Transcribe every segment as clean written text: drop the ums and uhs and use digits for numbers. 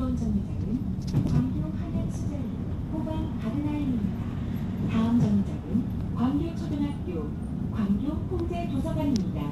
이번 정류장은 광교 한양수자리 호반 가든아이입니다. 다음 정류장은 광교초등학교 광교 홍대도서관입니다.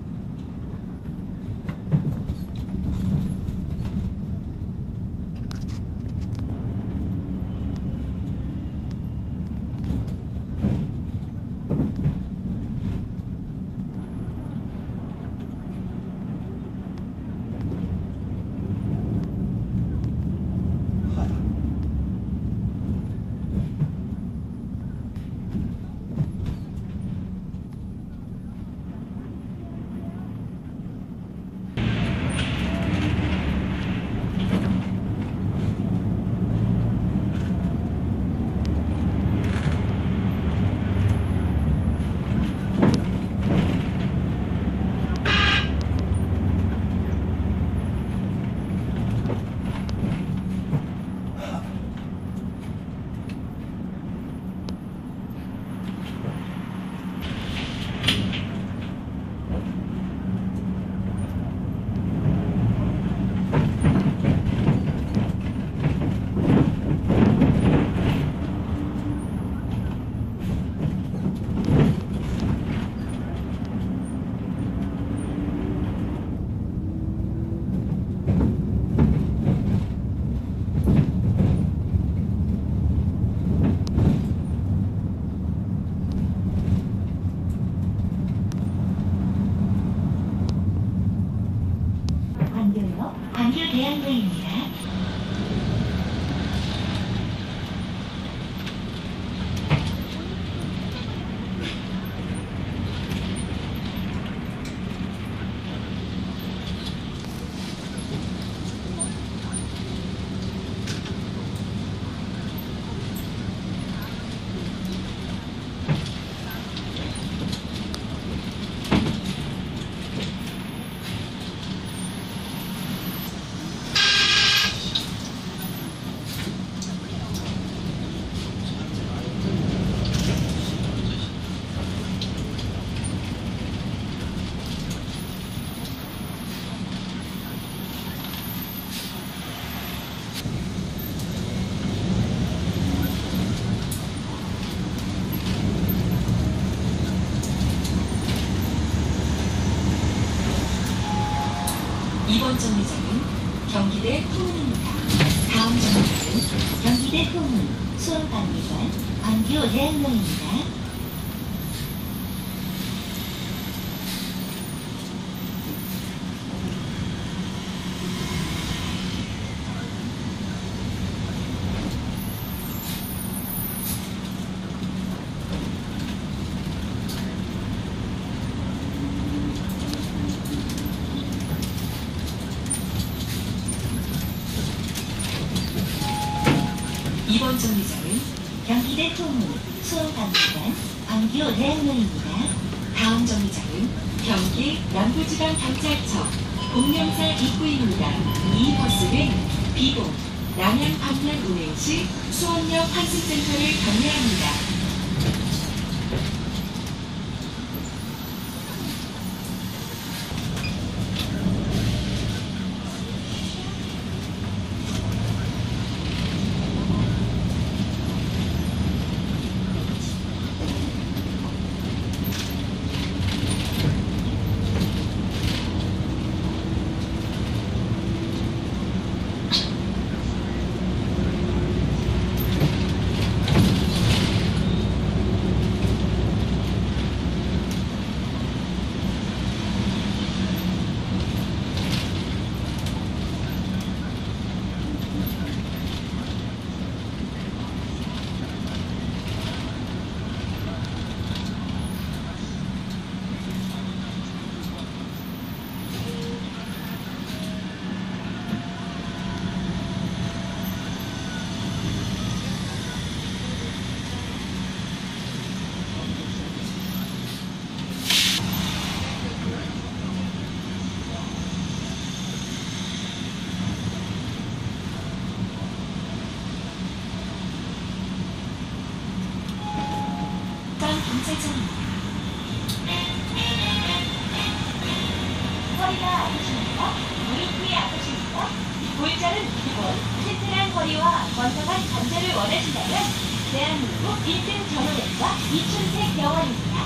광교대학로입니다. 이번 정류장은 경기대 후문입니다. 다음 정류장은 경기대 후문 수원관리관 광교대학로입니다. 이번 정류장은 경기대 후문 수원관리관 광교대학로입니다. 다음 정류장은 경기 남부지방경찰청 공명사 입구입니다. 이 버스는 비봉, 남양 방면 운행 시 수원역 환승센터를 경유합니다. 경찰청입니다. 허리가 아프십니까? 무릎이 아프십니까? 골자는 기본, 튼튼한 거리와 건강한 관절을 원하신다면 대한민국 1등 전문의과 이춘택 병원입니다.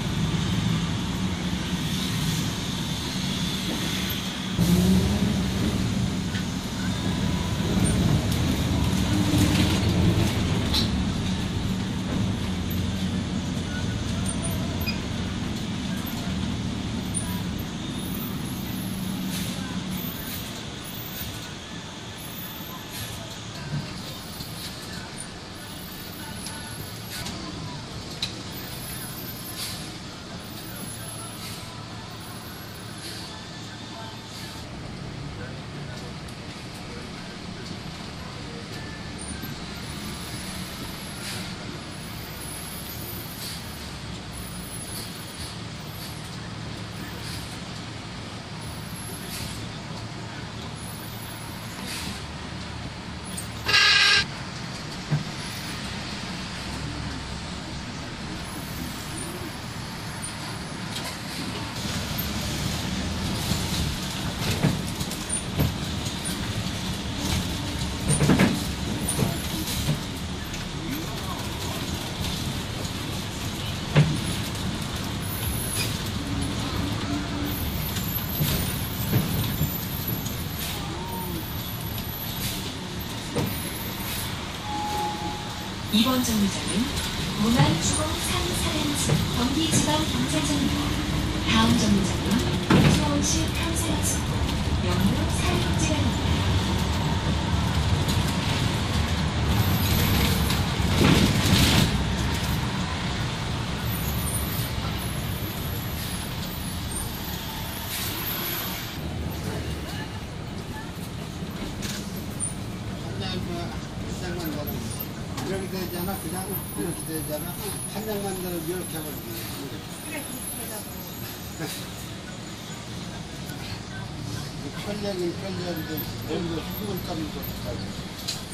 이번 정류장은 문안주공 3사단지 경기지방경찰청입니다. 다음 정류장은 수원시 평산지 영로 사육지간입니다. 이렇게 되잖아. 그냥 이렇게 되잖아. 한 장만 더 이렇게 하면 그래, 편리하긴 편리한데 오히려 수분감이 더 좋다.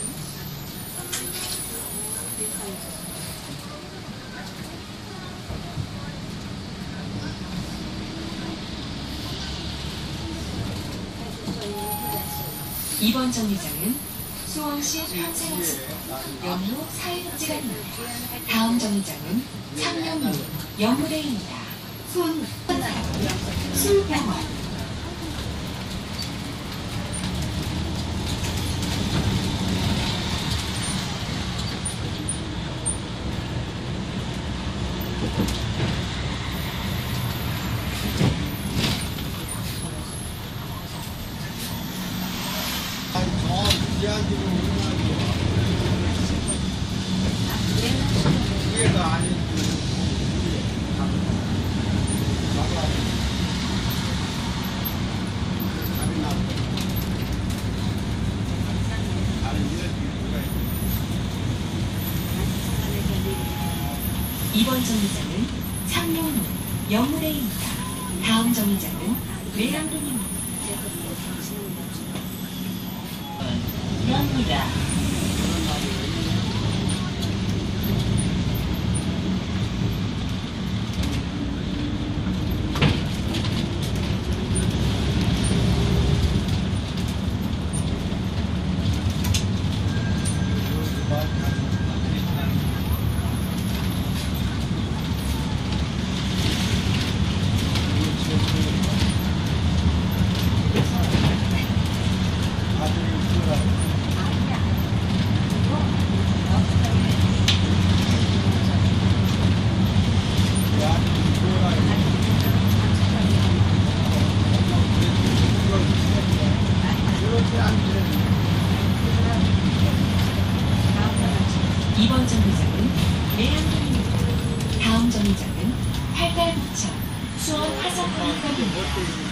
이번 정류장은 수원시 평산지 영로 사육지간입니다. 다음 정류장은 창녕로 영무대입니다. 술병원 이번 정류장은 창녕로 영무대입니다. 다음 정류장은 외양동입니다. 영무다. 이번 정류장은 내양동입니다. 다음 정류장은 팔달부천 수원 화성거리역입니다.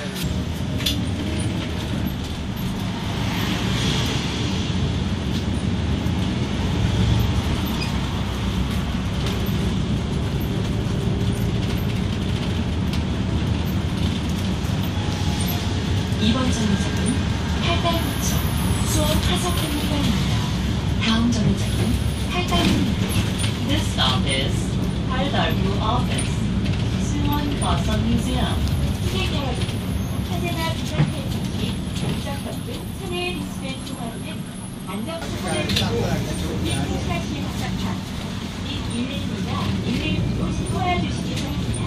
이번 정류장은 팔달부천 수원 화성거리역입니다. 다음 정류장은 팔달입니다. This stop is 팔달구 office, 수원 화성 museum. 승객 여러분, 현재나 비상 탈출기 안전석 등 사내에 비치된 소관은 안전수칙을 그러니까 두고 싹싹하게 좋은 게 아니에요. 114 119가 119로 신고해 주시기 바랍니다.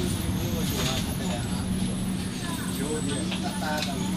겨울에 따뜻하다고.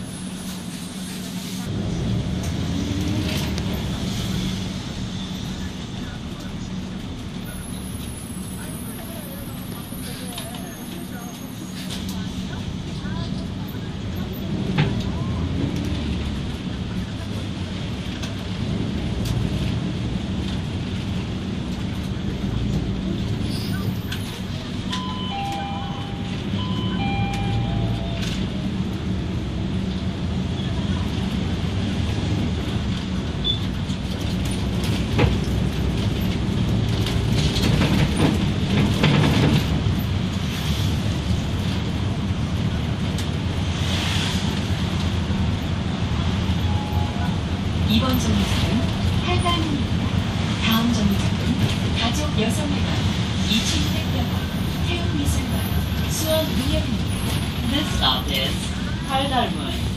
이번 정류장은 팔당입니다. 다음 정류장은 가족 여성회관, 이춘택병원, 태웅미술관, 수원문역입니다. This stop is 팔달문.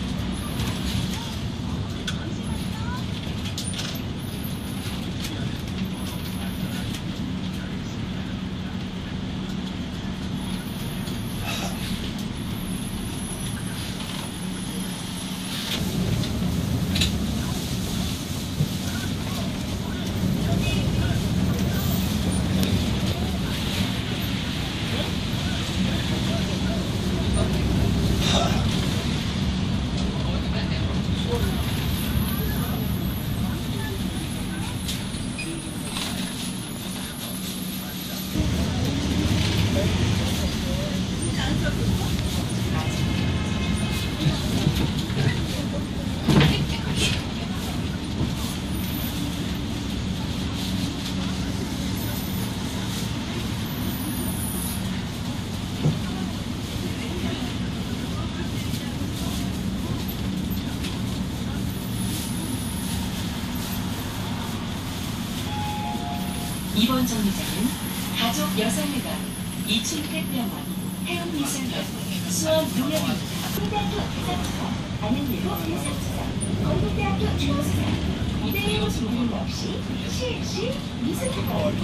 이번 정류장은 가족 여성회관, 이춘택병원, 태웅미술관, 수원문역입니다. 서울대학교 대사투사, 안양대로 대사투사, 건국대학교 중앙수사, 이대로 준비는 없이 실시 미술학원.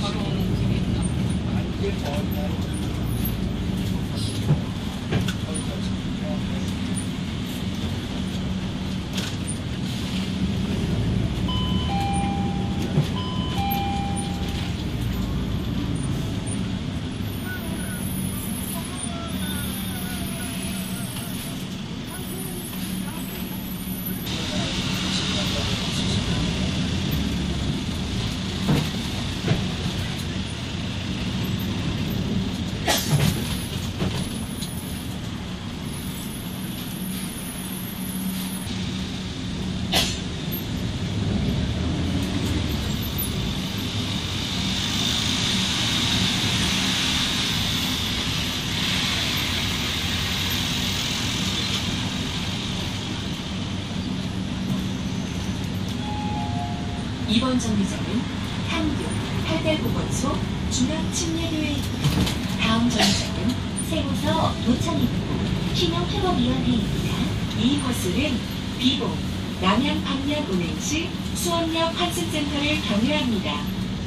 이번 정류장은 한교 팔달보건소 중앙침례교회입니다. 다음 정류장은 세고서 도창입구 신용회복위원회입니다. 이 버스는 비봉, 남양 방면 운행 시 수원역 환승센터를 경유합니다.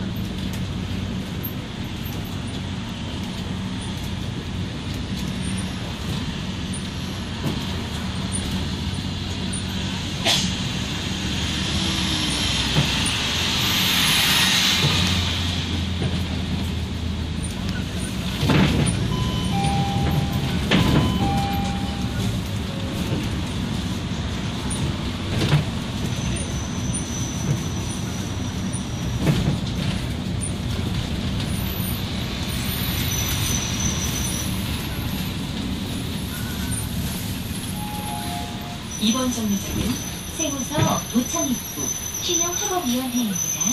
이번 정류장은 세고서 도창입구 신용회복위원회입니다.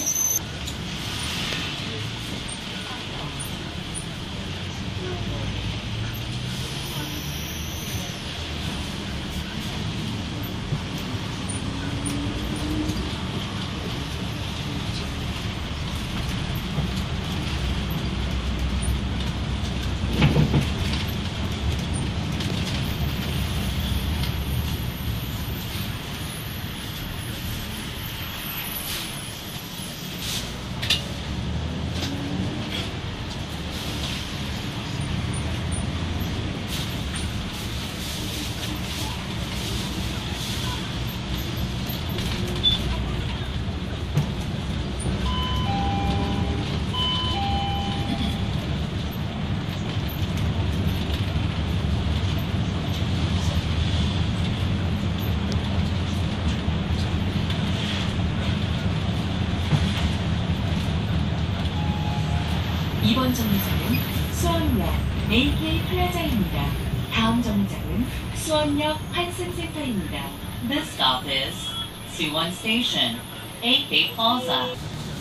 AK 플라자입니다. 다음 정류장은 수원역 환승센터입니다. This stop is Suwon Station, AK Plaza.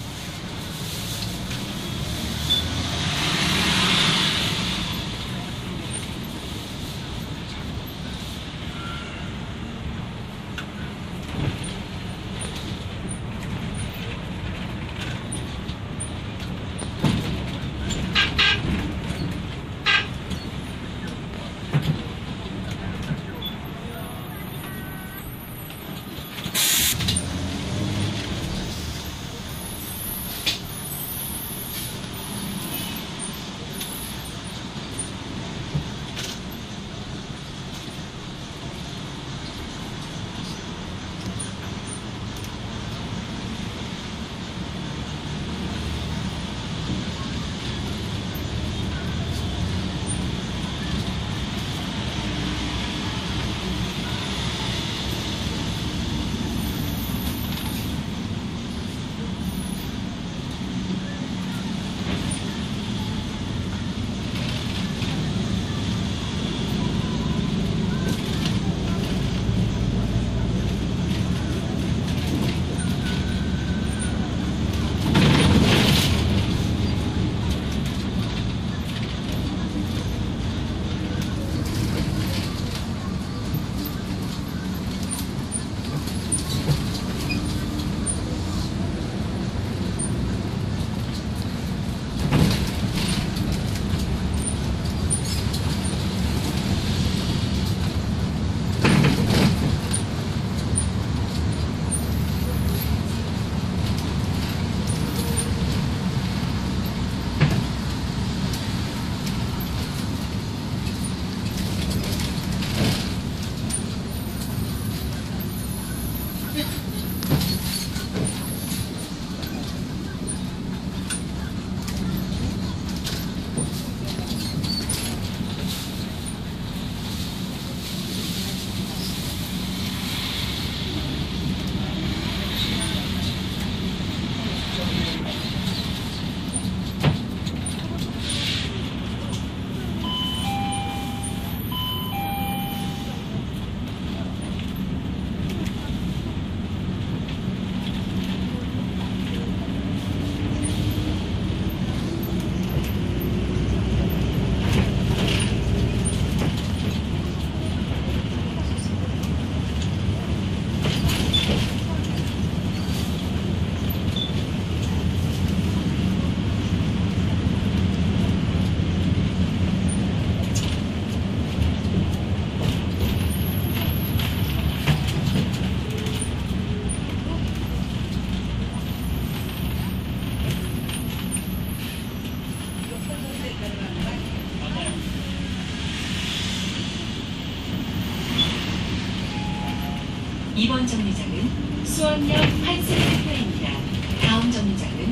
이번 정류장은 수원역 환승센터입니다. 다음 정류장은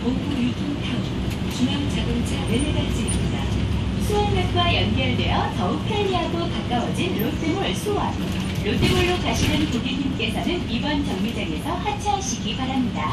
보부유통타운 중앙자동차 르네가즈입니다. 수원역과 연결되어 더욱 편리하고 가까워진 롯데몰 수원. 롯데몰로 가시는 고객님께서는 이번 정류장에서 하차하시기 바랍니다.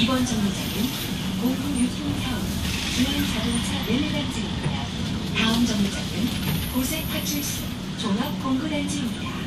이번 정류장은 공구 유통타운 주행 자동차 릴레단지입니다. 다음 정류장은 고색 파출소 종합 공구단지입니다.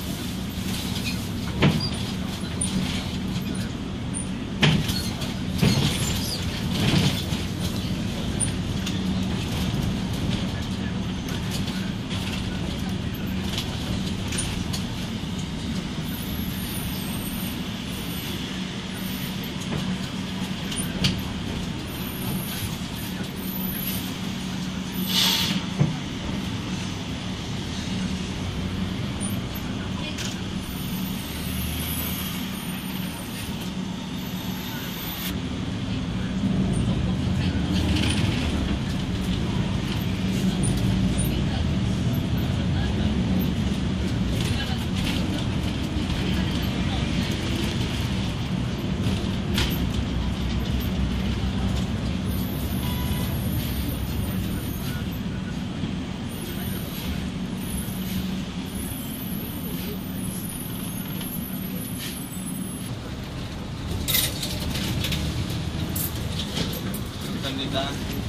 감사합니다.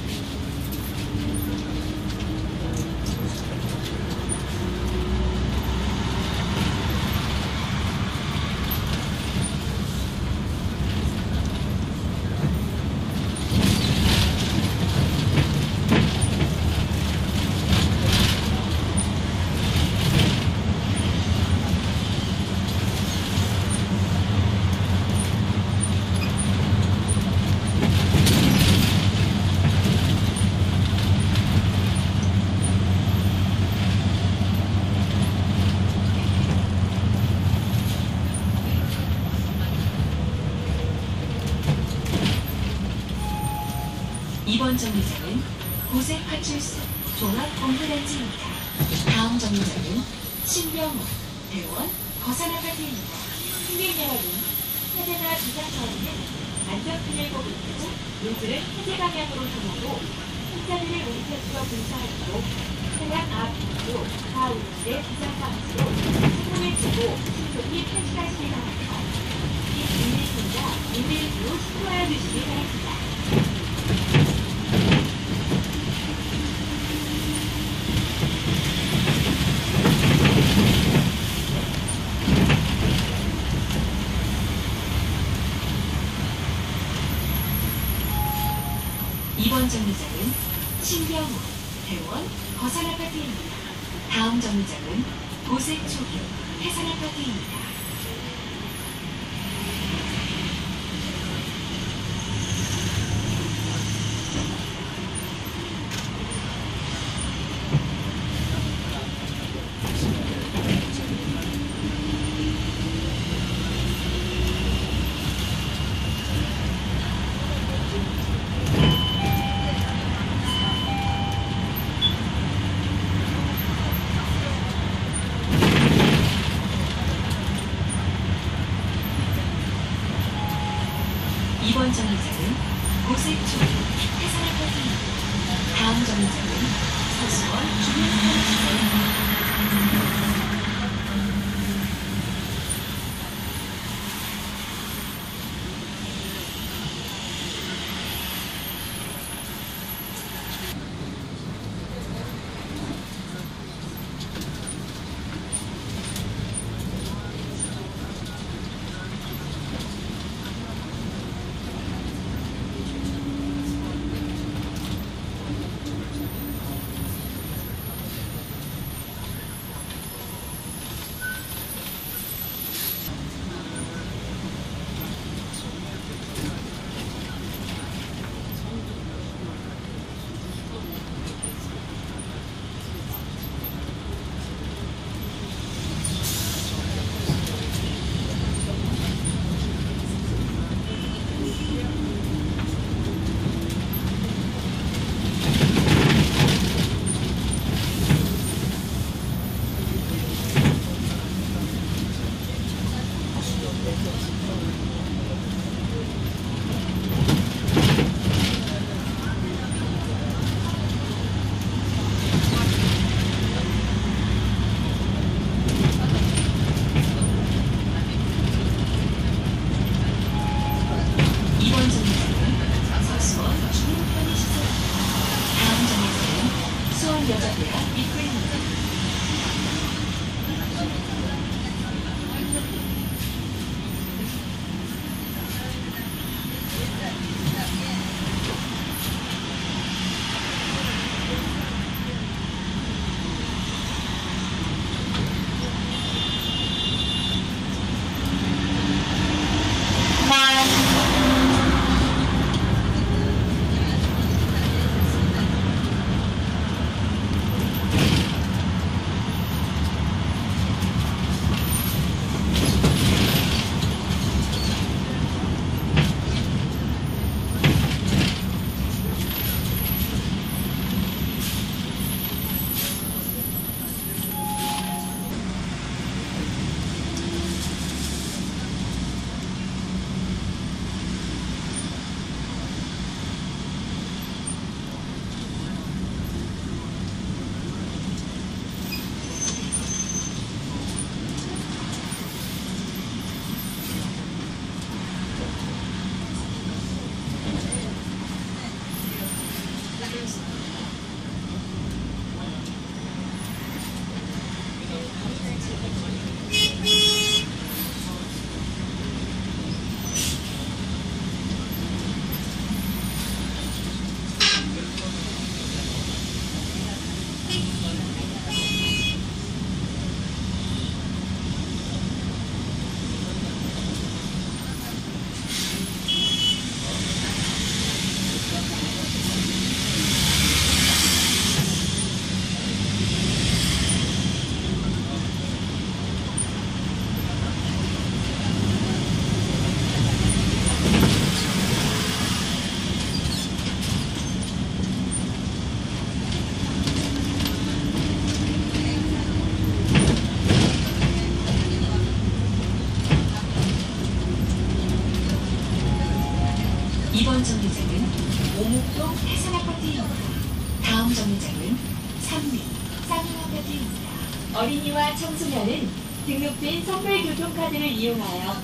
이번 정류장은 고색 파출소 종합 공구단지입니다. 다음 정류장은 신병호 대원 거산아파트입니다. 승객 여러분, 화재나 비상처에는 안전핀을 보고 있고 노즐을 해제 방향으로 정하고 손잡이를 오른쪽으로 분사하고 차량 앞으로 가운데 비상방지로 신호를 주고 신속히 탈출하시기 바랍니다. 이 인물입니다. 인물로 신고하여 주시기 바랍니다. 이번 정류장은 신병호 대원 거산아파트입니다. 다음 정류장은 고색초교 해산아파트입니다. 이번 정류장은 고색초교 해산아파트입니다. 다음 정류장은 서수원 주민센터입니다. 입구입니다. 이번 정류장은 오목동 해산 아파트입니다. 다음 정류장은 삼리 쌍용 아파트입니다. 어린이와 청소년은 등록된 선불 교통카드를 이용하여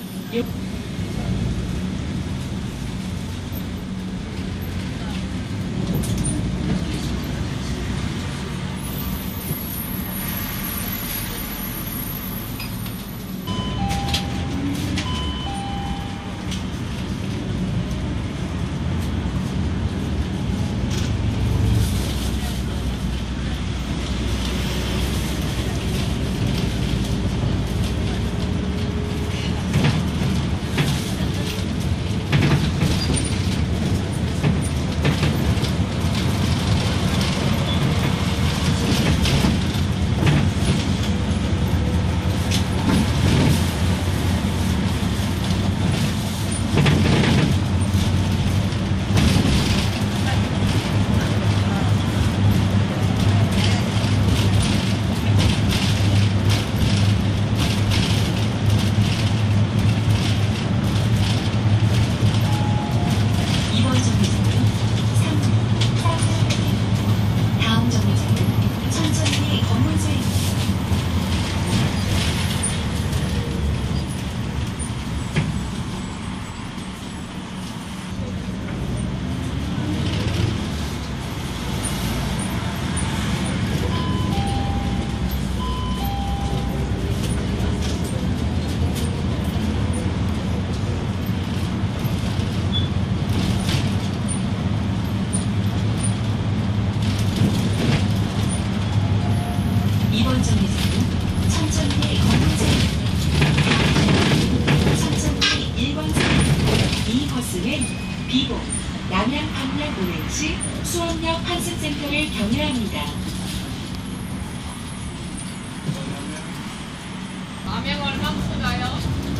비보, 남양 강남 오행시 수원역 환승센터를 경유합니다. 남양 얼마큼 가요?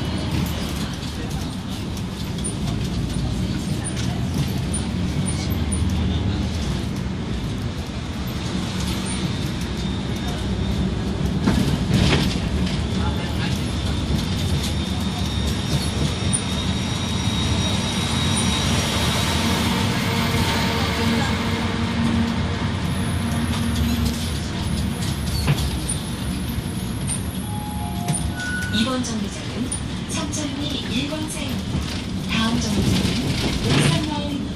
이번 정류장은 삼천리 1번차입니다. 다음 정류장은 옥산마을입니다.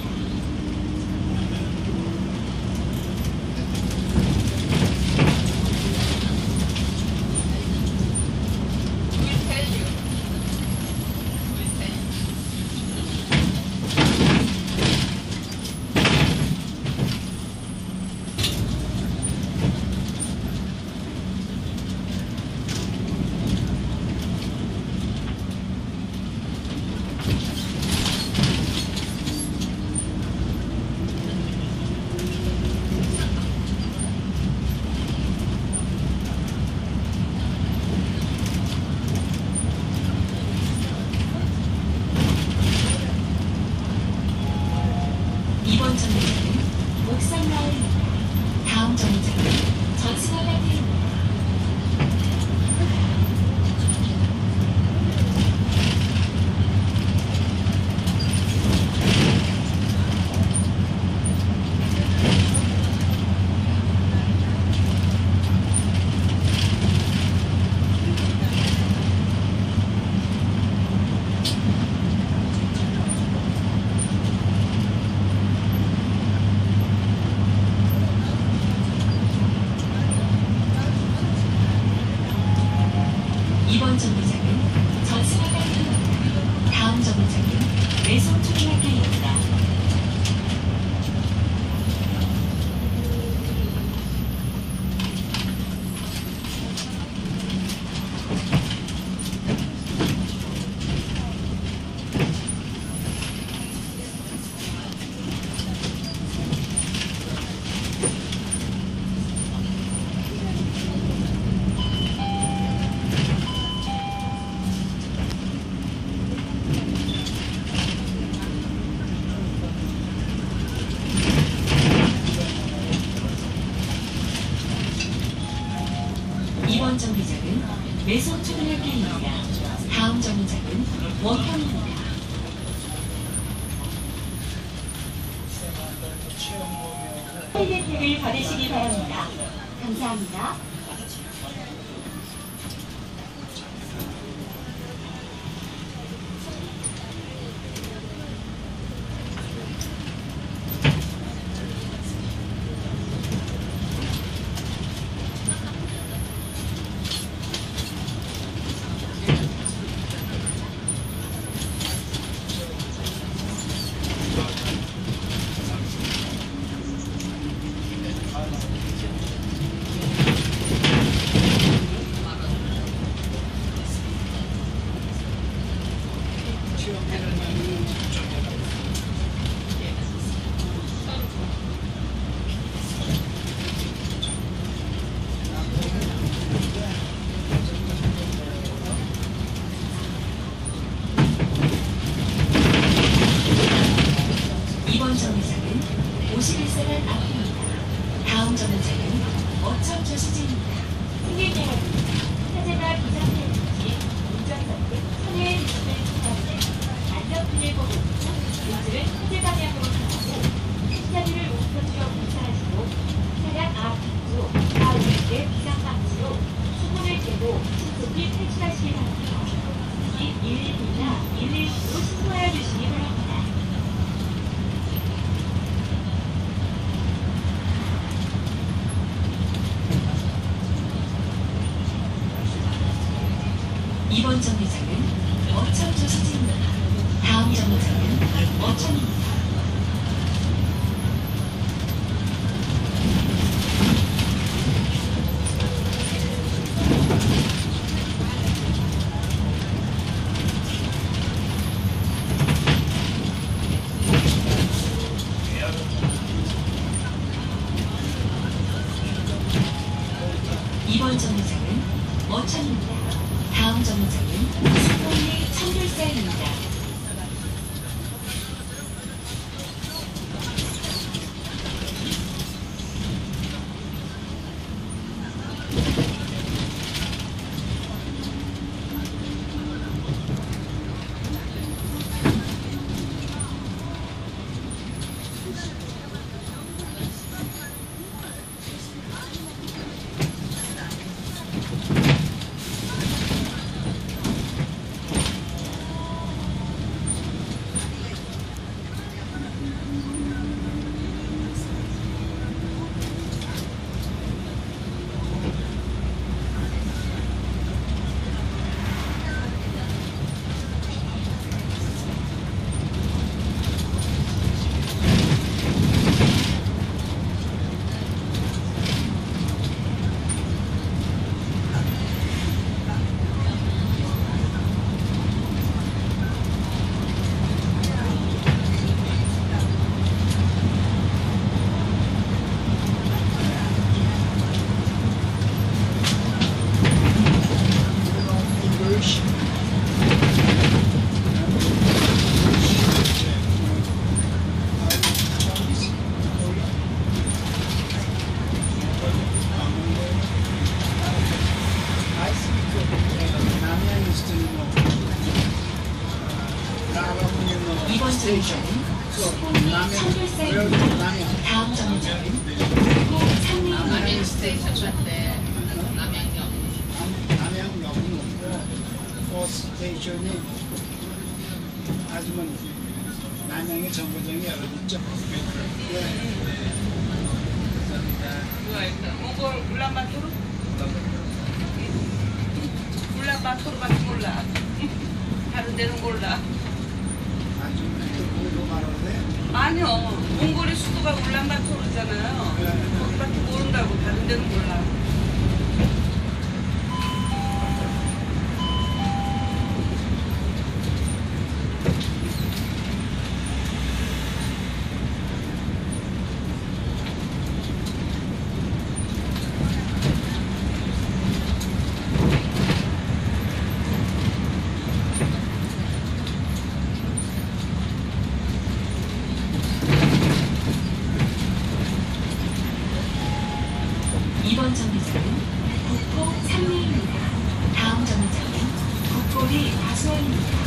이번 정류장은 전승학교입니다. 다음 정류장은 매송초등학교입니다. 이번 정류장은 매송초등학교입니다. 다음 정류장은 원평입니다. 혜택을 받으시기 바랍니다. 감사합니다. 이번 정류장은 51세관 앞입니다. 다음 정류장은 어천저수지입니다. 승객 여러분, 사제나 비상태든지 운전석 등 손해의 위험을 피하는 안전핀을 보고 운전은 사제 방향으로 가고 뒷자리를 우편주로 분사하시고 차량 앞뒤로 좌우의 비상방지로 수문을 깨고 신속히 탈출하시기 바랍니다. 112나 119로 신고하여 주시기 바랍니다. 이번 정류장은 어천저수지입니다. 다음 정류장은 어천입니다. 이번 정류장은 어천입니다. 다음 정류장은 수원리 청귤사입니다. 이번 정류장은 수원리 청귤사입니다. 다음 정류장은 물고 상리입니다. 남양 스테이션 갔대. 남양역. 남양역은 없고 버스 스테이션이 아주머니 남양의 정거장이 여러 있죠. 그거 일단 울란바토르? 울란 울란바토르밖에 몰라. 다른 데는 몰라. 또 말하는데 아니요. 몽골의 수도가 울란바토르잖아요. 거기밖에 모른다고. 다른 데는 몰라. 이번 정류장은 국포 삼리입니다. 다음 정류장은 국포리 다수원입니다.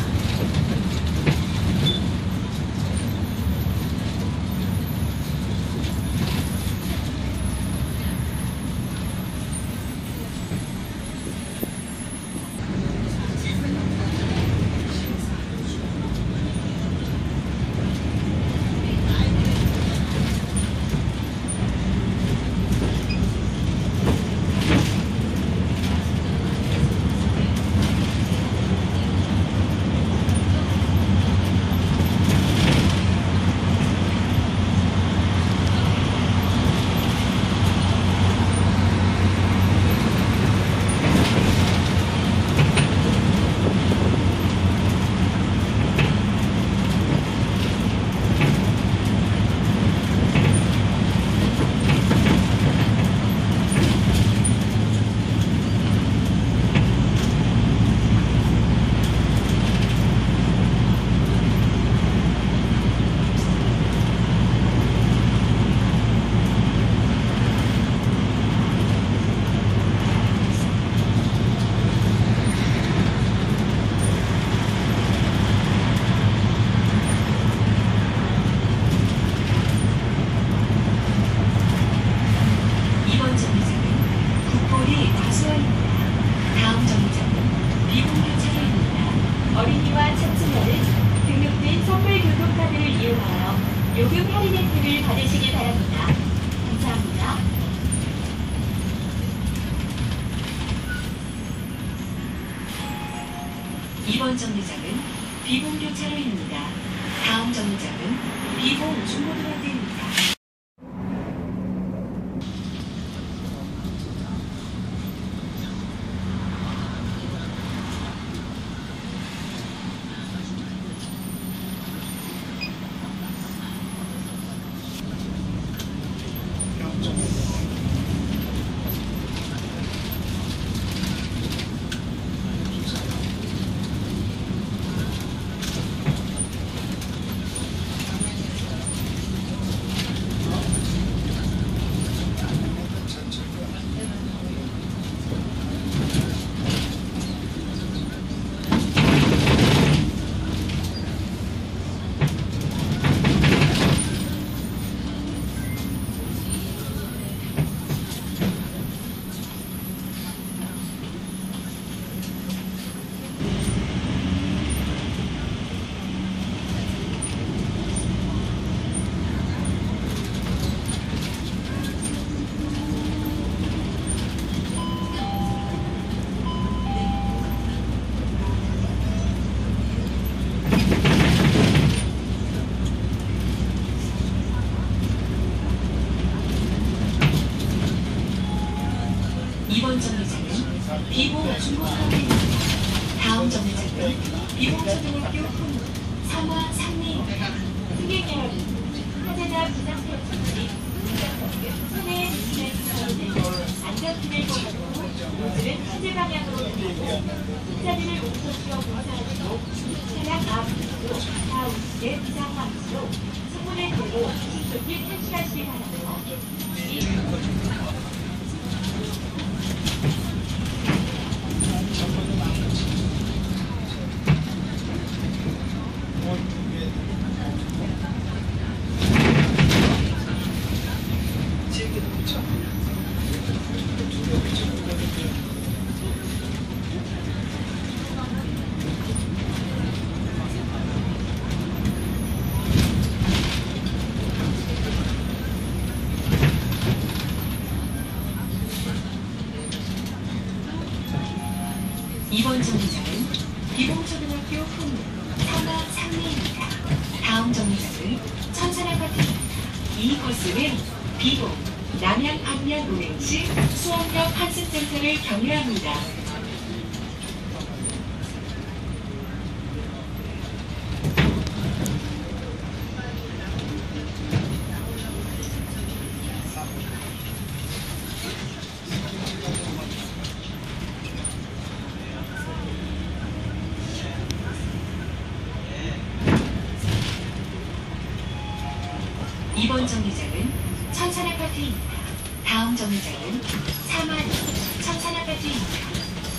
이번 정류장은 국포리 다수원입니다. 다음 정류장은 미봉교 차로입니다. 어린이와 청소년은 등록된 선불 교통카드를 이용하여 요금 할인 혜택을 받으시기 바랍니다. 감사합니다. 이번 정류장은 비봉교 차로입니다. 다음 정류장은 비봉 중고등학교입니다. 이번 정류장은 비봉 중고등학교입니다. 다음 정류장은 비봉초등학교 후 삼화 삼리입니다. 승객 여러분, 화재나 비상태우들이 손에 물을 붙여있는 안전핀을 꽂고 노즐은 화재 방향으로 돌리고 흰자리를 멈춰주어 공사하시고 차량 앞으로 좌우측에 비상 방지로 창문을 끄고 신속히 탈출하시기 바랍니다. 이번 정류장은 비봉초등학교 후문 3화 3리입니다. 다음 정류장은 천산아파트입니다. 이 코스는 비봉, 남양 방면 운행 시 수원역 환승센터를 경유합니다. 이번 정류장은 천산아파트입니다. 다음 정류장은 3화 천산아파트입니다.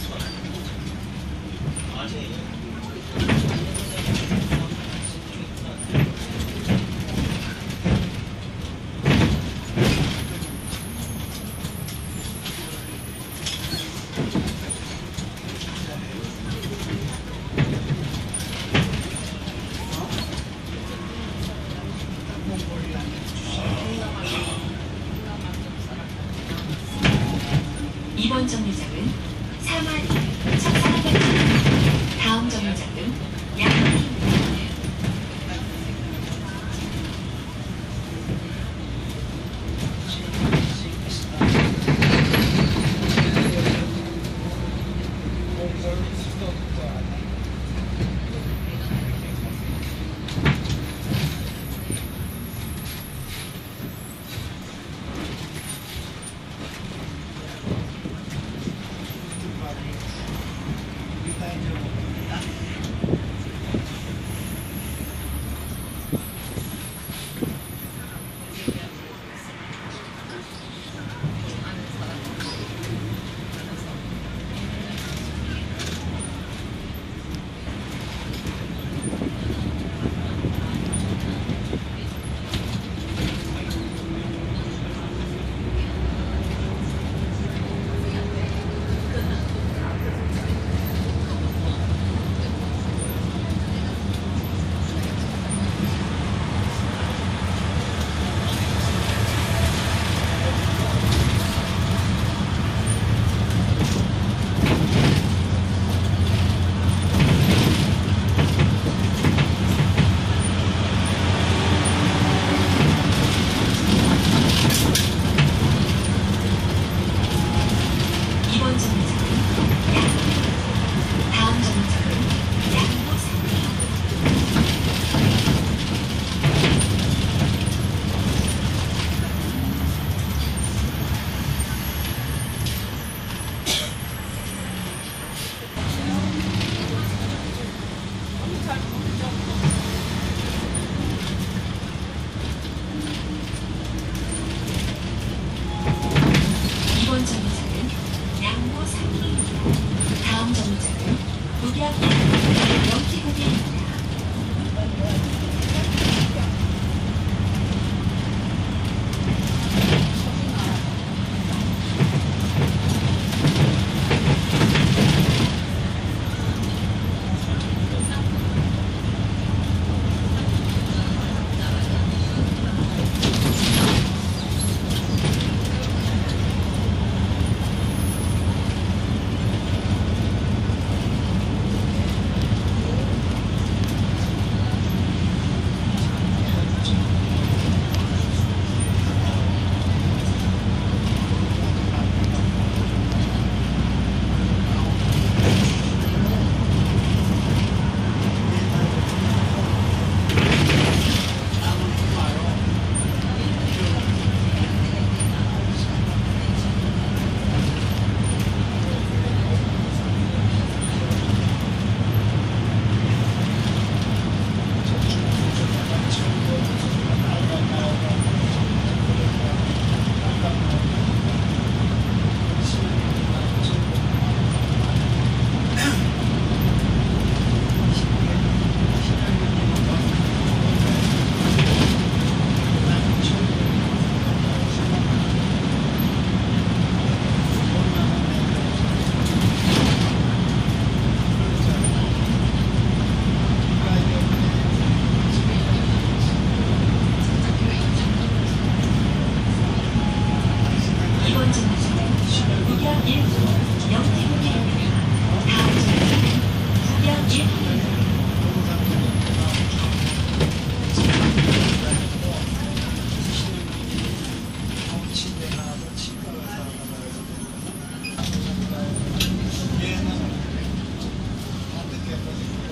이번 정류장은 3화 천산아파트입니다. 다음 정류장은 양문입니다. 이번 정류장은 양문, 다음 정류장은 양모산. 이번 정류장은 양모산입니다. 다음 정류장은 북약 영티고개입니다. 얘는 어떻게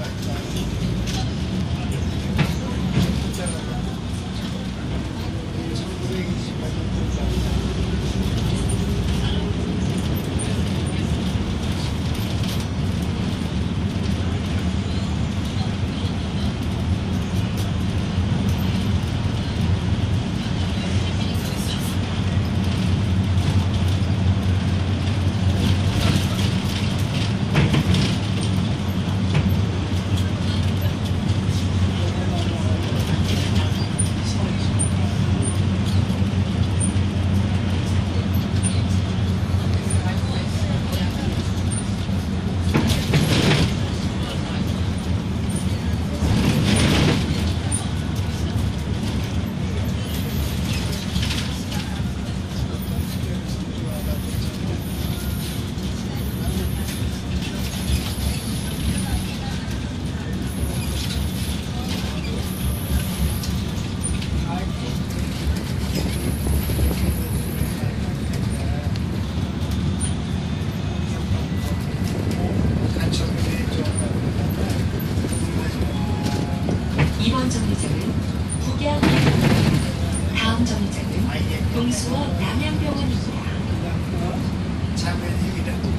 이번 정류장은 북양, 다음 정류장은 동수원 남양병원입니다. 자매님이라도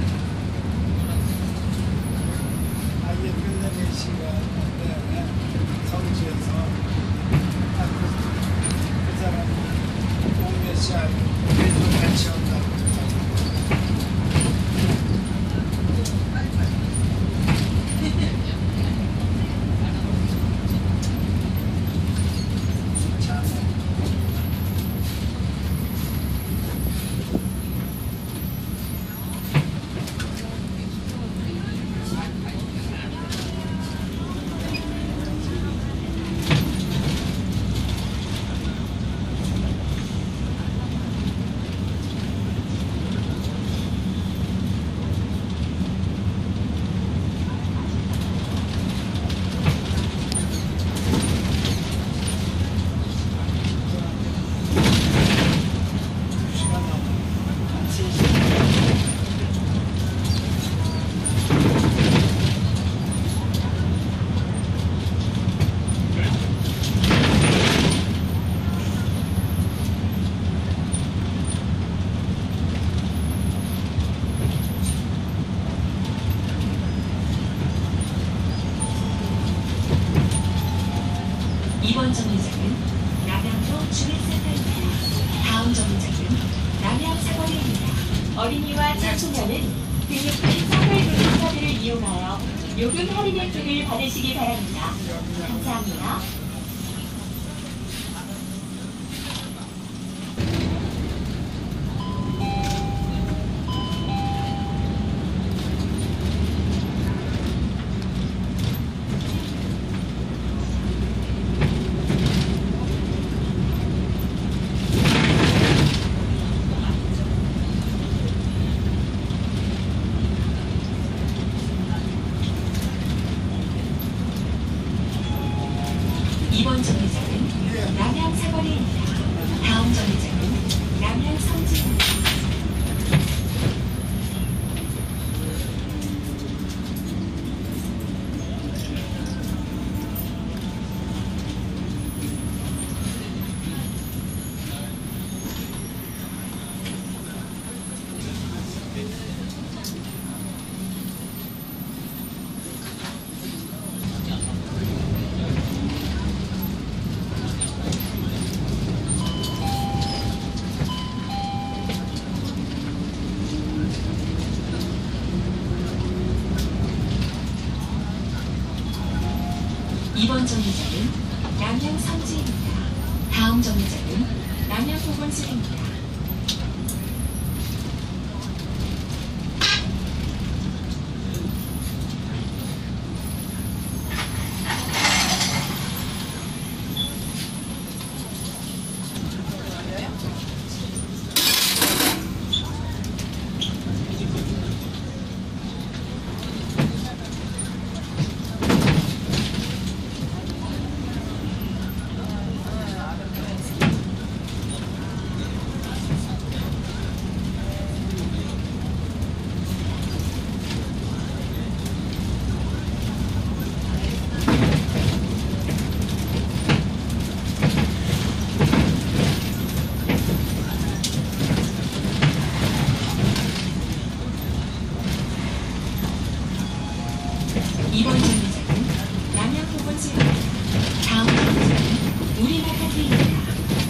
아예 끝내는 시간인데 성지에서 그 사람이 오몇 시 안에 우리도 같이 온다고 이번 정류장은 남양도 주민센터입니다. 다음 정류장은 남양사거리입니다. 어린이와 청소년은 등록금 선물 교통카드를 이용하여 요금 할인 혜택을 받으시기 바랍니다. 감사합니다. 이번 정류장은 남양사거리입니다. 다음 정류장은 남양성지입니다. 이번 정류장은 남양성지입니다. 다음 정류장은 남양보건소입니다. 이번 정류장은 남양포건수입니다. 다음 정류장은 우리나라입니다.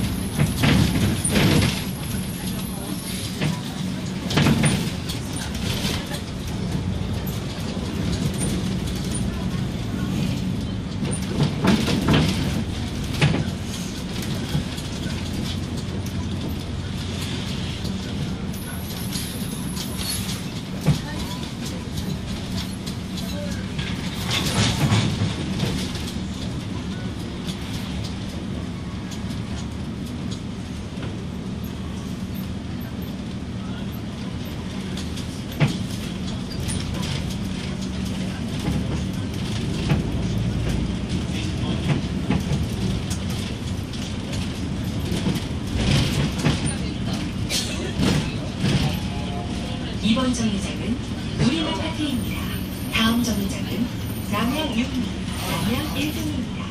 이번 정류장은 우리나라입니다. 다음 정류장은 남양 6리, 남양 1등입니다.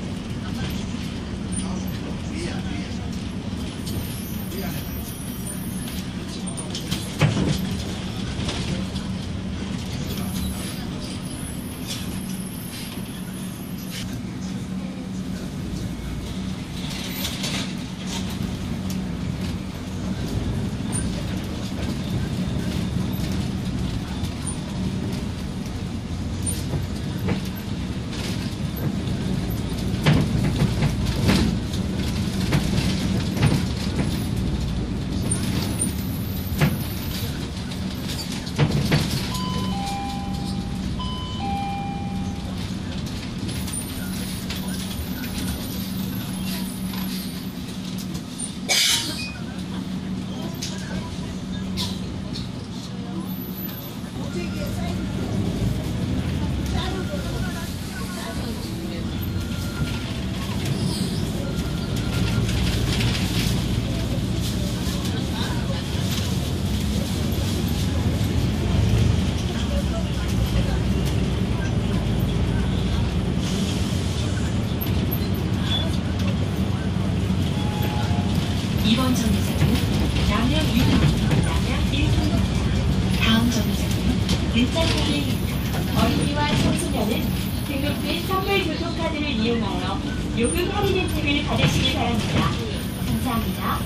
이번 정류장은 남양 6리, 남양 1등입니다. 다음 정류장은 일자고개입니다. 어린이와 청소년은 등록된 선물 교통카드를 이용하여 요금 할인 혜택을 받으시기 바랍니다. 감사합니다.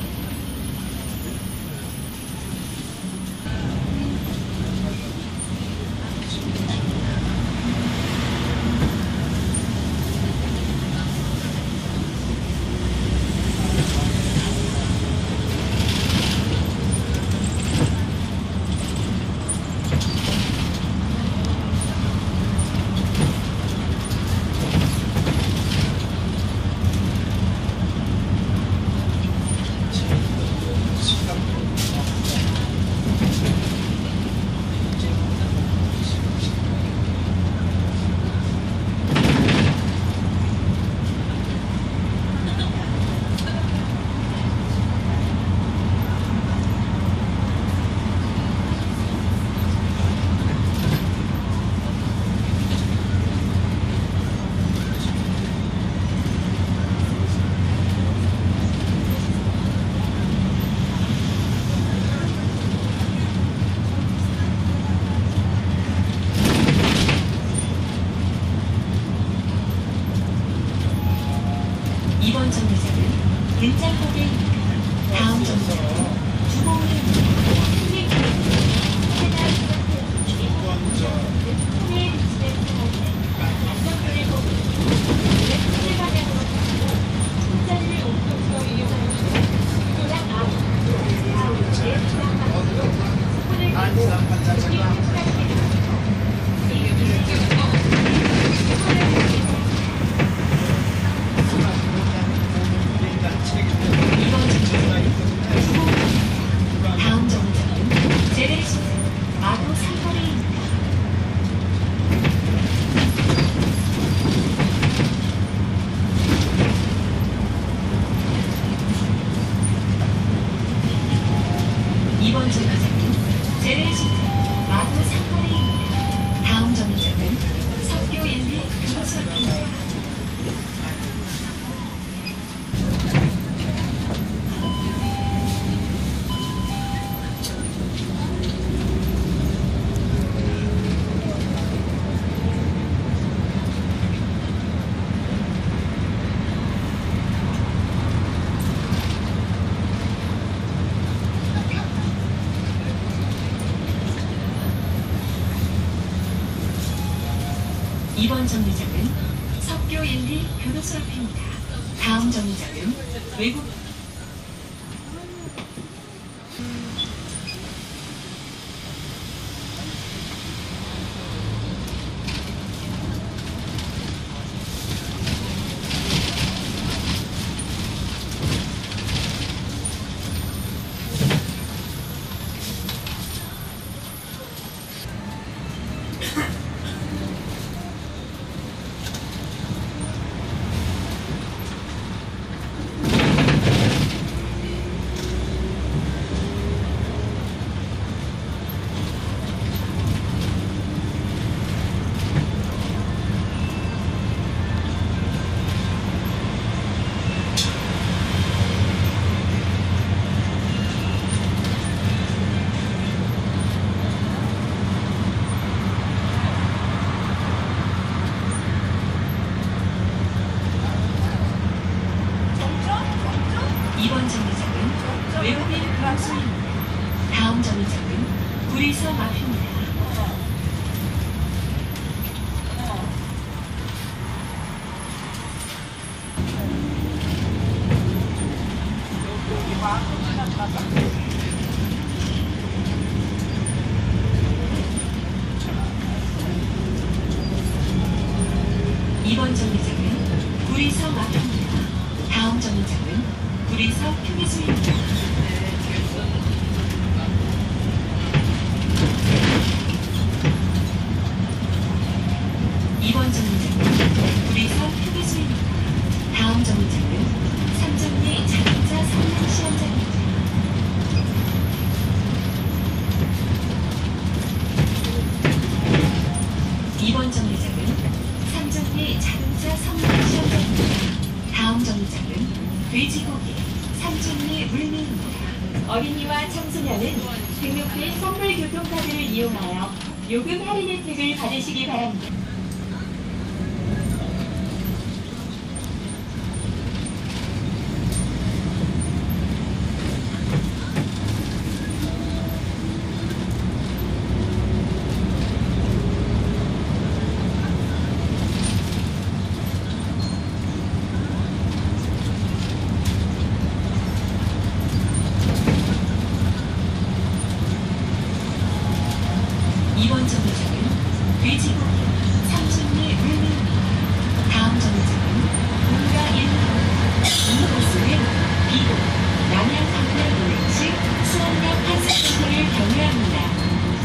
이번 정류장은 일자고개입니다. 다음 정류장은 주공리입니다. 다음 정류장은 제레시스 마도 상거리입니다. 이번 정류장은 제레시스 마도 상거리입니다. 다음 정류장은 석교 1리 금수역입니다. 이번 정류장은 석교 1리 교도소 앞입니다. 다음 정류장은 외국 이번 정류장은 외국인 교도소입니다. 다음 정류장은 구리섬 앞입니다. 이번 정류장은 구리섬 앞입니다. 다음 정류장은 구리섬 휴게소입니다. 이번 정류장은 구리섬 휴게소입니다. 다음 정류장은 삼정리 자동차 상륙 시험장입니다. 이번 정류장은 삼정리 자동차 상륙 시험장입니다. 다음 정류장은 돼지고기 삼정리 물밀입니다. 어린이와 청소년은 등록된 선불 교통카드를 이용하여 요금 할인 혜택을 받으시기 바랍니다. 이번 정류장은 돼지고기 삼정리 물밀입니다. 다음 정류장은 본가 1호 이곳은 비고 남양 강남 노래식 수원역 한산센터를 경유합니다.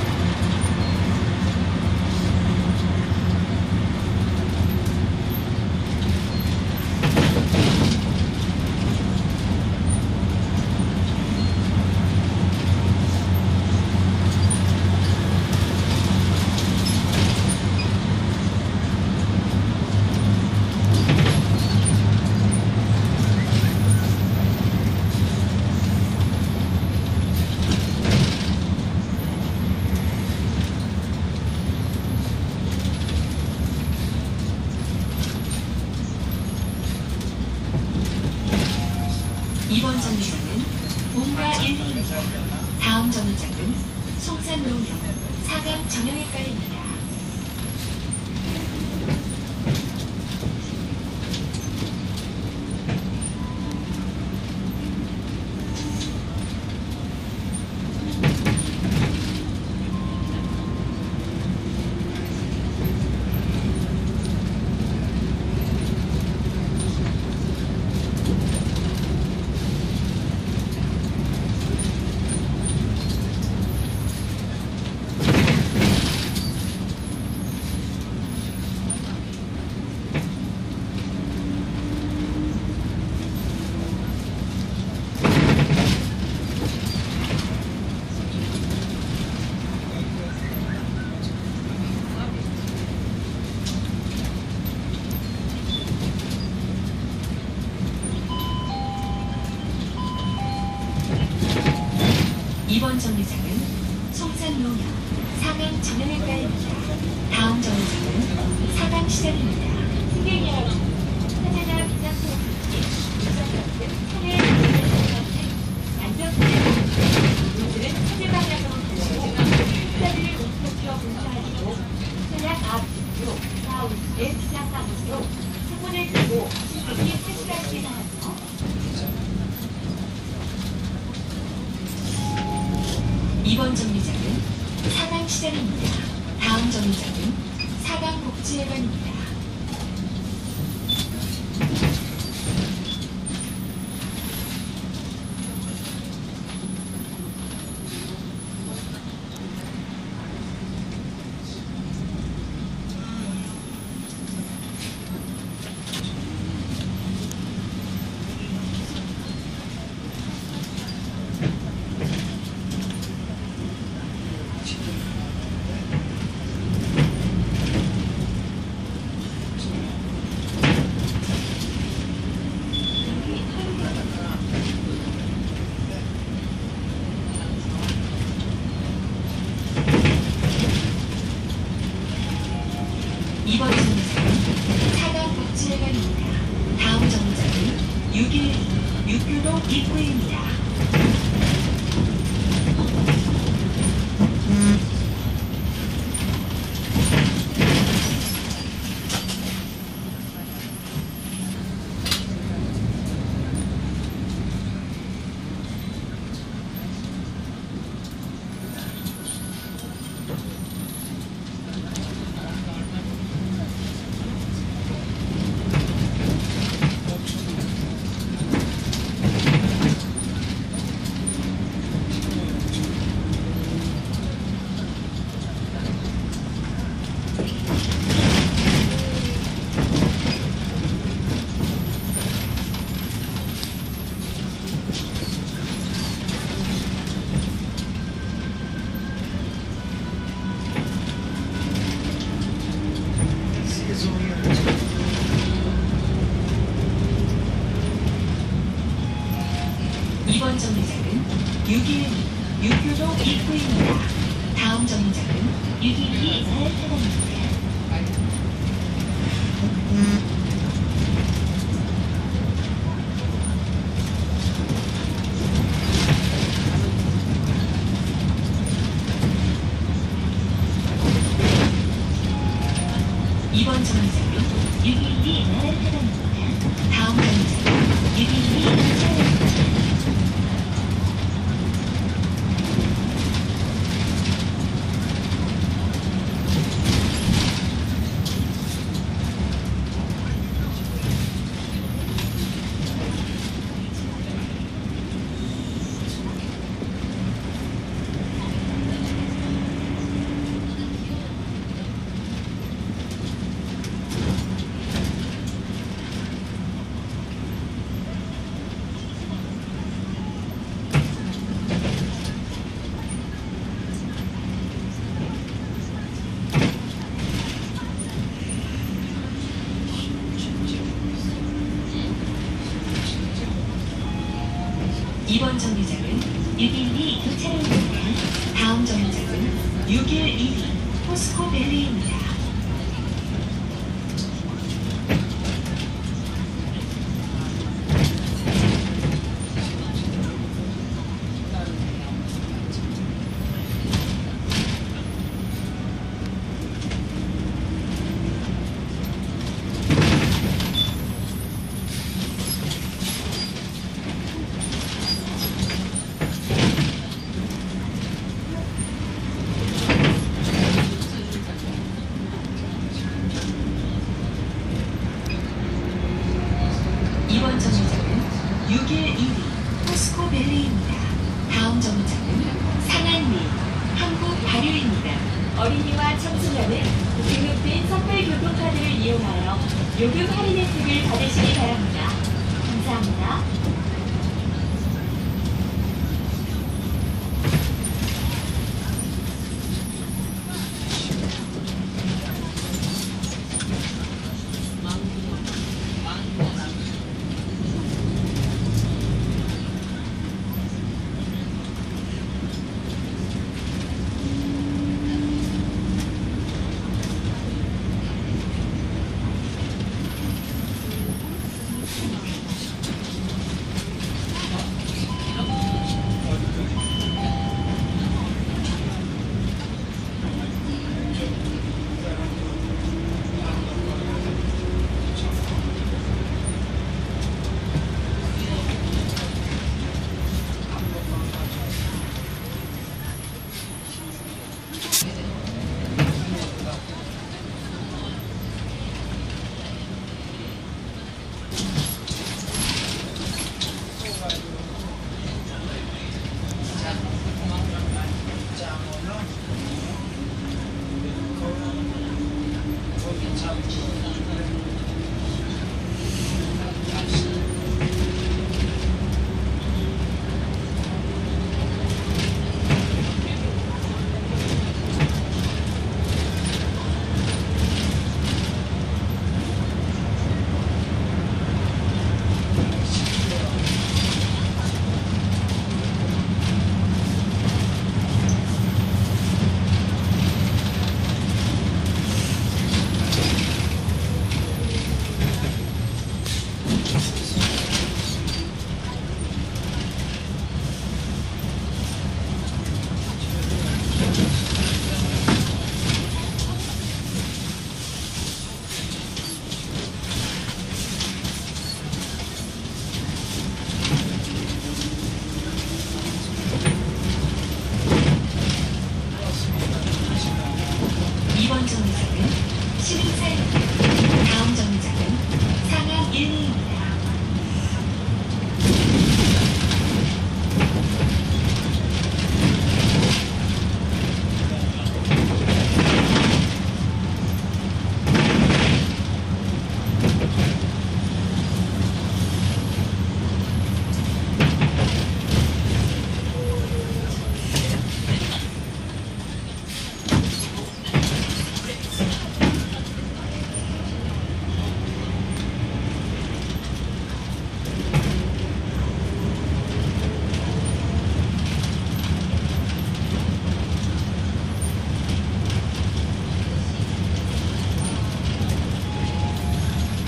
이번 정류장은 본가 1호입니다. 다음 정류장은 송산로역 사강 정형외과입니다. 이번 정류장은 송산로역 사강 정형외과입니다. 다음 정류장은 사강시장입니다. 승객 여러분, 화재나 비상소 조치, 운전 등 차례 안전운전 요즘은 화재 방향으로 보시고 차들을 목표치로 분사하시고 차량 앞, 뒤로, 좌우, 내 비상방으로 수분을 두고 수분이 회수하지 않았어. 2번 정류장은 사강시장입니다. 다음 정류장은 사강복지회관입니다. 2번 정류장은 사강복지회관입니다. 다음 정류장은 612 육교동 입구입니다. 2번 정류장은 612 육교동 입구입니다. 다음 정류장은 612 자연차량입니다. 2번 정류장은 612 자연차량입니다. 다음 정류장은 612 자연차량입니다. 2번 정류장은 612 교차로입니다. 다음 정류장은 612 포스코밸리입니다. 2번 정류장은 612 포스코밸리입니다. 다음 정류장은 상한리 한국발효입니다. 어린이와 청소년은 등록된 선불교통카드를 이용하여 요금 할인 혜택을 받으시기 바랍니다. 감사합니다.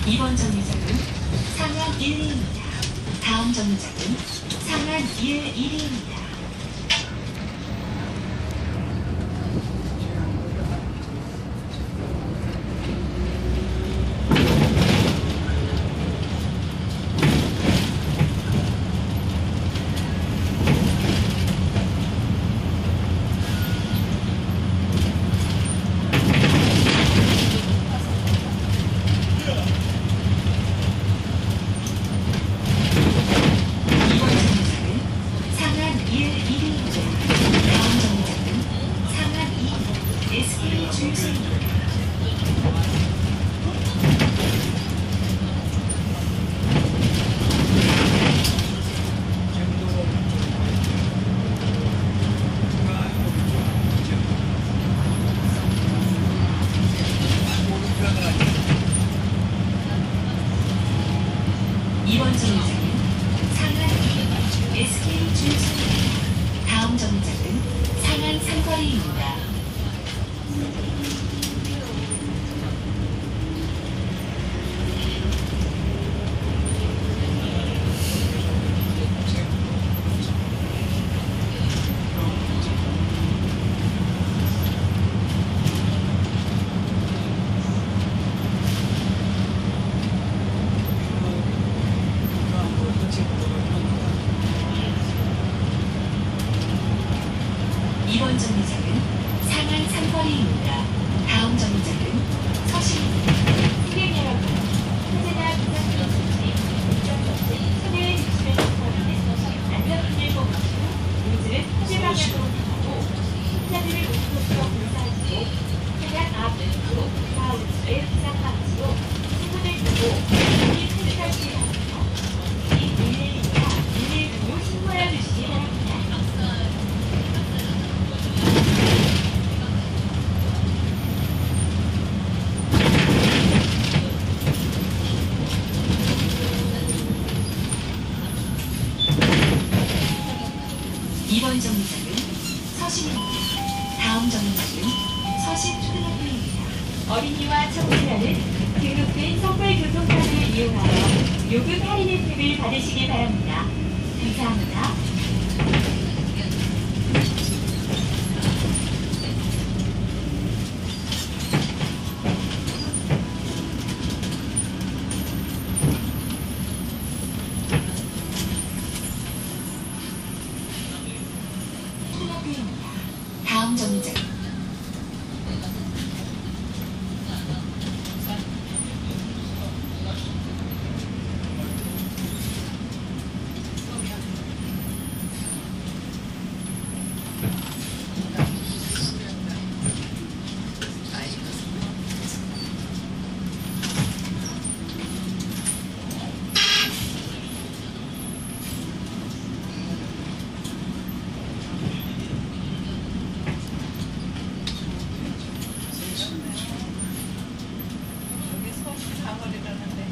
이번 정류장은 상안 1리입니다. 다음 정류장은 상안 1리입니다. 이번 정류장은 상안 2 SK 주유소입니다. 다음 정류장은 상안 삼거리입니다. 이번 정류장은 상안 삼거리입니다. 다음 정류장은 서신입니다. 승객 여러분, 현재나 비상경 조치, 운전법칙, 손해의 조치를 지켜주는 안전운을 보시고 요즘은 현재 방향으로 향하고 승차들을 목표로 분사하시고 차량 앞, 왼쪽, 좌우측의 부상 방지로 승부를 두고 이 카드가 시행합니다. 111이나 119로 신고하여 주시기 바랍니다. 이번 정류장은 서신입니다. 다음 정류장은 서신 초등학교입니다. 어린이와 청소년은 등록된 선불교통카드를 이용하여 요금 할인 혜택을 받으시기 바랍니다. 감사합니다. 초등학교입니다. 다음 정류장 여기 서울 사거리라는데.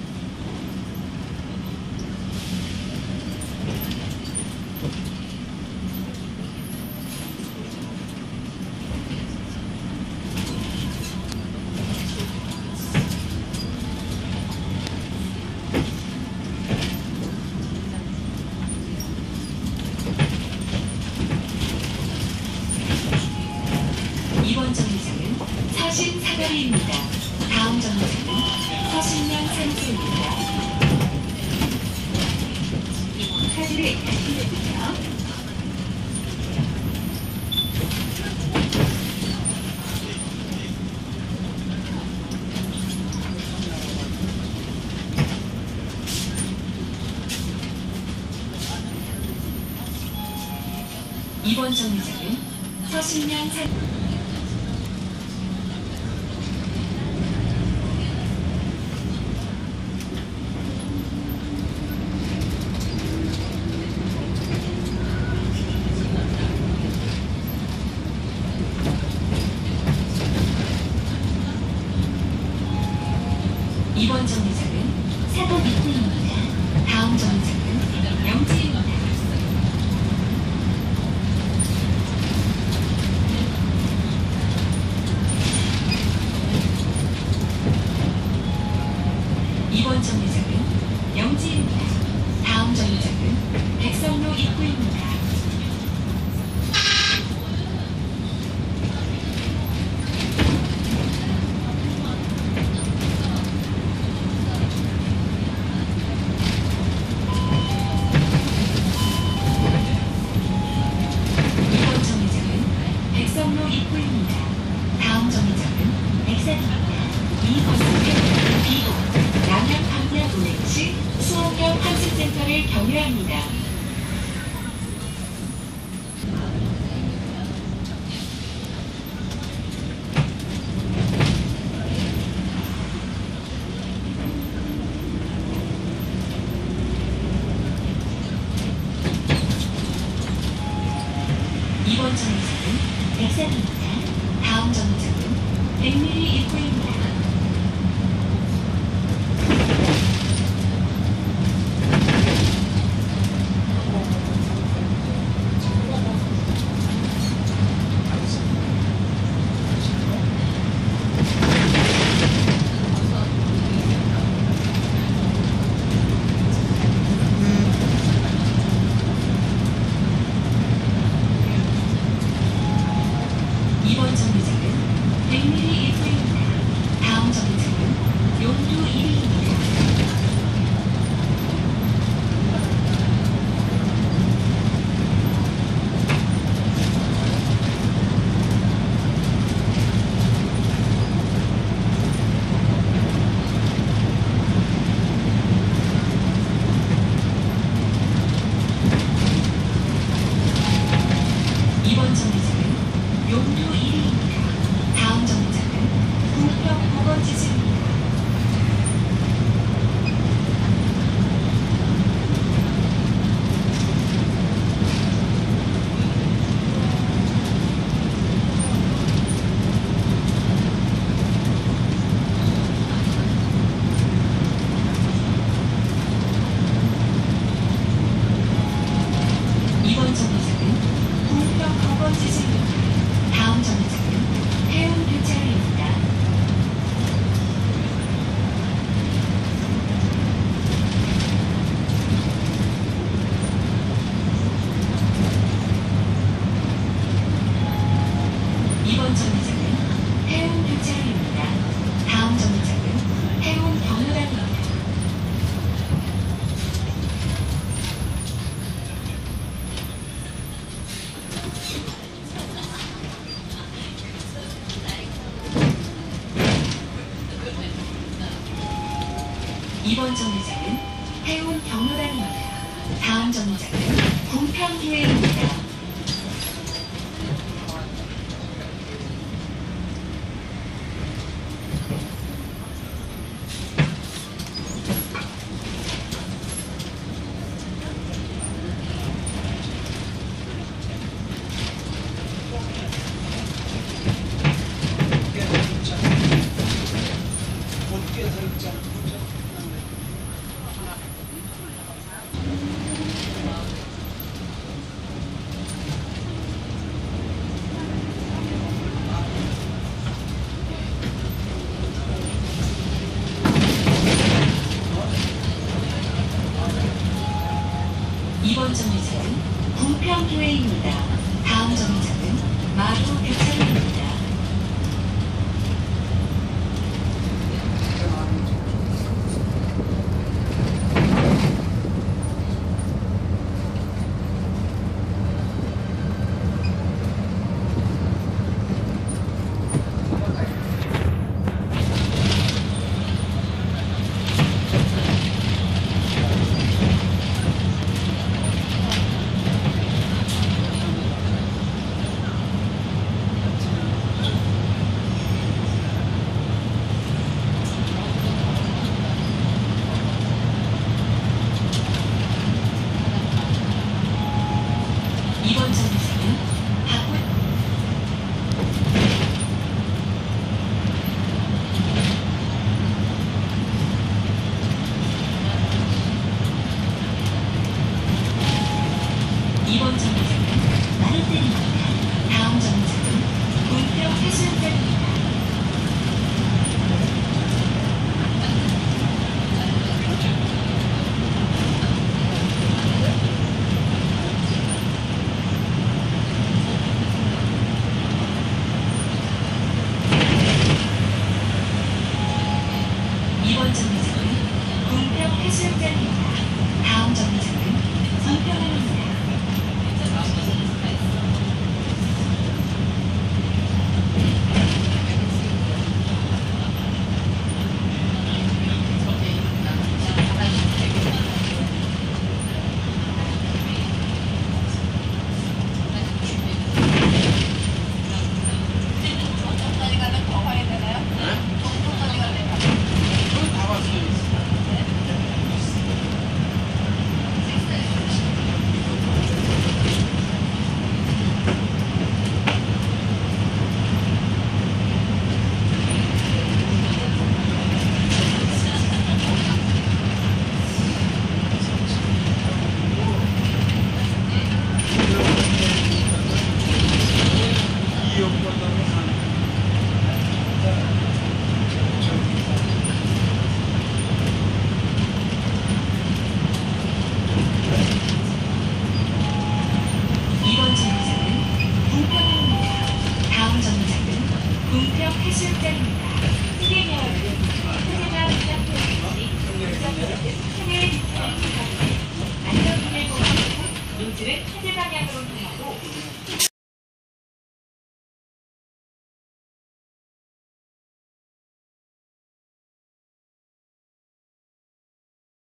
이번 정류장은 서신 사거리입니다. 다음 정류장은 서신면 산수입니다. 카드를 다시 내주세요. 이번 정류장은 서신면 산 이번 정류장은 사고 입구입니다. 다음 정류장은 영지입니다. 이번 이번 정류장은 영지입니다. 다음 정류장은 백성로 입구입니다. 이번 정류장은 백성로 입구입니다. 다음 정류장은 백산입니다. 이 버스는 비고 남양 방면 운행 시 수원역 환승센터를 경유합니다. 이번 정류장은 백산입니다. 다음 정류장은 백미리 입구입니다. 이번 정류장은 백미리 입구입니다. 다음 정류장은 용두 1위입니다. 이번 정류장은 용두 1위입니다. 다음 정류장은 부평 보건지수입니다. 이번 정류장은 부평 보건지수입니다. 다음 정류장은 해운교차로입니다. 이번 정류장은 해운교차로입니다. 다음 정류장은 해운경로당입니다. 이번 정류장은 해운경로당입니다. 다음 정류장은 궁평교회입니다. 이번 정류장은 궁평교회입니다. 다음 정류장은 마루교차로입니다. 동평 해수욕장입니다. 승객 여러분, 화재가 부착되어 있으니 운전자는 차량의 위치를 기억하고 안전운을 고하시고 노즐은 화재 방향으로 향하고